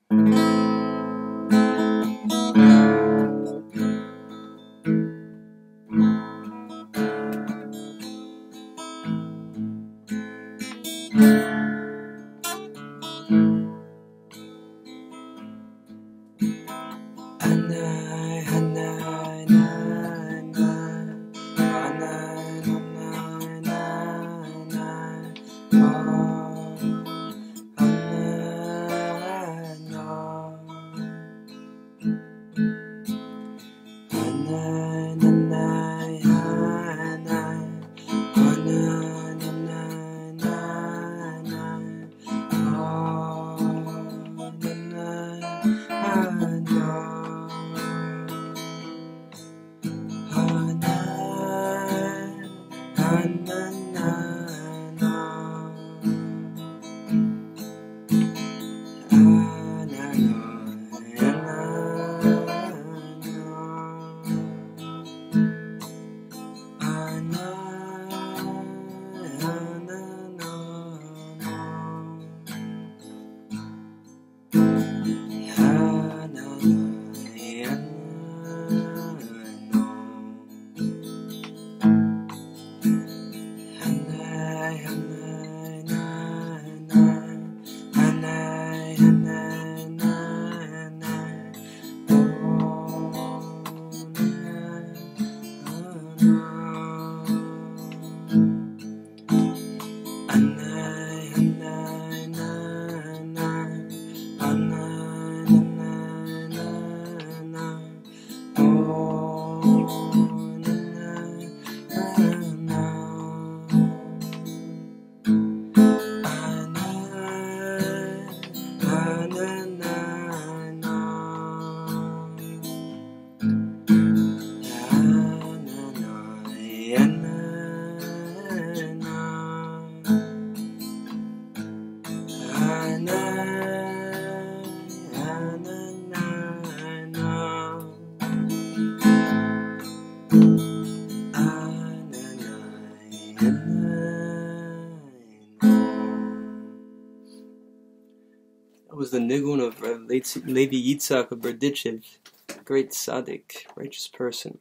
That was the Niggun of Levi Yitzchak of Berdichev, great tzaddik, righteous person.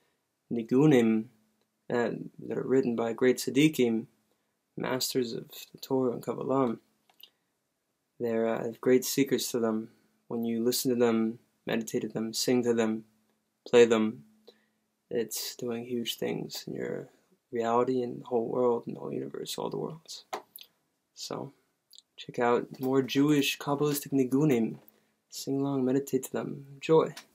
Niggunim that are written by great tzaddikim, masters of the Torah and Kabbalah. They have great secrets to them. When you listen to them, meditate to them, sing to them, play them, it's doing huge things in your reality and the whole world and the whole universe, all the worlds. So, check out more Jewish Kabbalistic niggunim. Sing along, meditate to them. Enjoy.